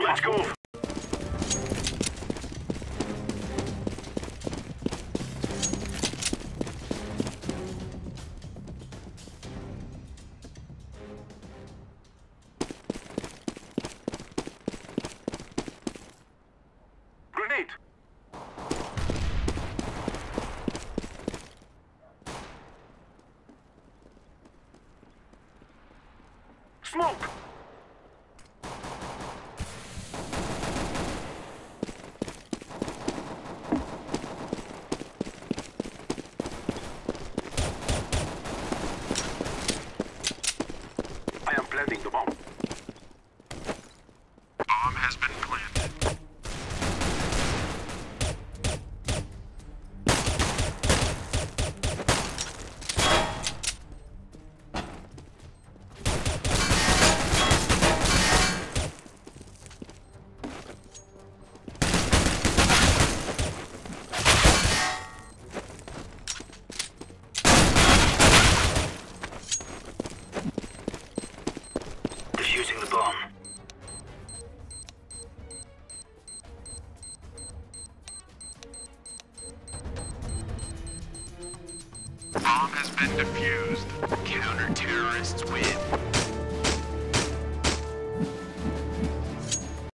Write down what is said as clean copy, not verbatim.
Let's go. Grenade. Smoke. I am planting the bomb. Bomb has been planted. Defusing the bomb. Bomb has been defused. Counter-terrorists win.